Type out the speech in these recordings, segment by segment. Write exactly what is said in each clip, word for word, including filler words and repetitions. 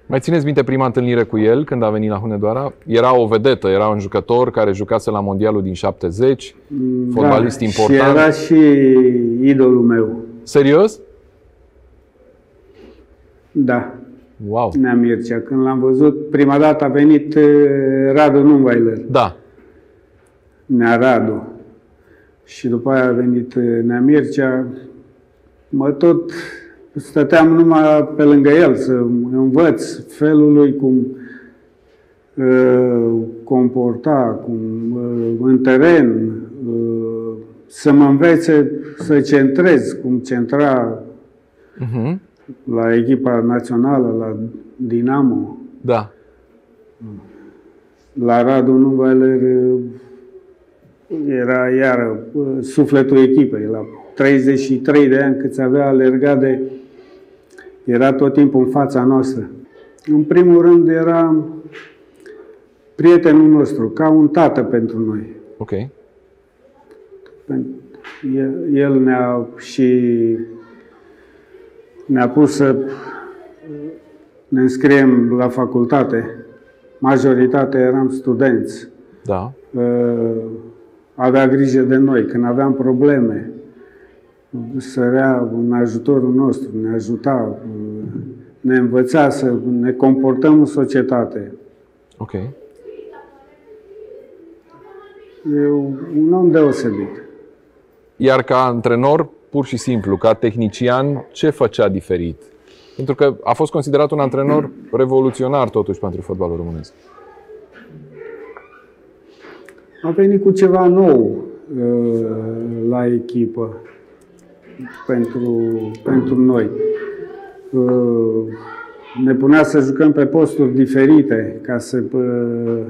Mai țineți minte prima întâlnire cu el când a venit la Hunedoara? Era o vedetă, era un jucător care jucase la Mondialul din șaptezeci, fotbalist da, important. Și era și idolul meu. Serios? Da. Wow. Nea Mircea. Când l-am văzut, prima dată a venit Radu Numweiler. Da. Nea Radu. Și după aia a venit Nea Mircea. Mă tot stăteam numai pe lângă el să învăț felul lui cum uh, comporta, cum uh, în teren, uh, să mă învețe să centrez, cum centra uh-huh. la echipa națională, la Dinamo. Da. La Radu Numweiler era iară sufletul echipei. La treizeci și trei de ani cât avea alergat de... Era tot timpul în fața noastră. În primul rând era prietenul nostru, ca un tată pentru noi. Ok. El, el ne-a și ne-a pus să ne înscriem la facultate. Majoritatea eram studenți. Da. Avea grijă de noi. Când aveam probleme, sărea în ajutorul nostru, ne ajuta, ne învăța să ne comportăm în societate. Ok. E un om deosebit. Iar ca antrenor, pur și simplu, ca tehnician, ce făcea diferit? Pentru că a fost considerat un antrenor revoluționar, totuși, pentru fotbalul românesc. A venit cu ceva nou uh, la echipă pentru, pentru noi. Uh, ne punea să jucăm pe posturi diferite, ca să, uh,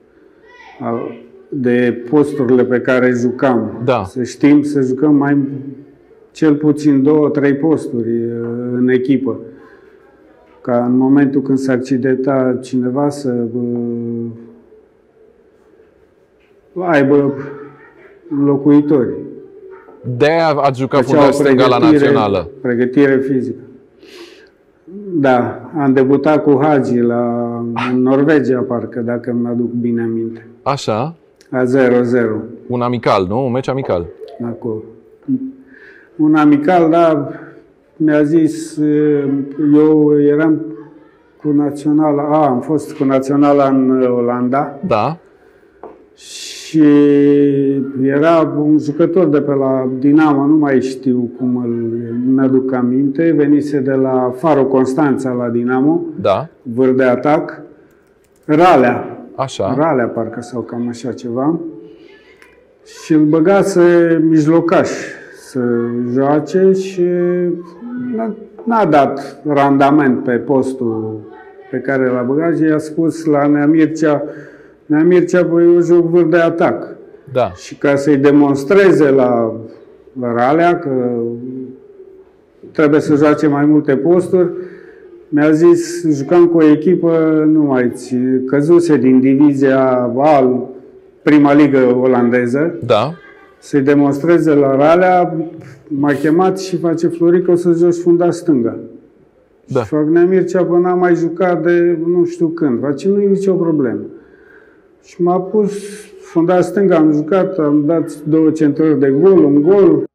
de posturile pe care jucam. Da. Să știm să jucăm mai cel puțin două, trei posturi uh, în echipă. Ca în momentul când se accidenta cineva să uh, aibă locuitori. De-aia ați jucat fundaș stânga la națională. Pregătire fizică. Da, am debutat cu Hagi la, în Norvegia, parcă, dacă îmi aduc bine aminte. Așa. La zero zero. Un amical, nu? Un meci amical. Acolo. Un amical, da, mi-a zis, eu eram cu naționala, a, am fost cu naționala în Olanda. Da. Și era un jucător de pe la Dinamo, nu mai știu cum îl, nu mi-aduc aminte, venise de la Faro Constanța la Dinamo, da. Vâr de atac, Ralea, așa. Ralea parcă sau cam așa ceva, și îl băgase mijlocaș să joace și n-a dat randament pe postul pe care l-a băgat și i-a spus la Nea Mircea, Nea Mircea, băi, eu joc vâr de atac. Da. Și ca să-i demonstreze la, la Ralea că trebuie să joace mai multe posturi, mi-a zis, jucam cu o echipă, nu mai căzuse din divizia A, prima ligă olandeză. Da. Să-i demonstreze la Ralea, m-a chemat și face Florica, o să joci fundaș stânga. Da. Și fac, Nea Mircea, până n-am mai jucat de nu știu când. Face, nu e nicio problemă. Și m-a pus fundaș stânga, am jucat, am dat două centrări de gol, un gol.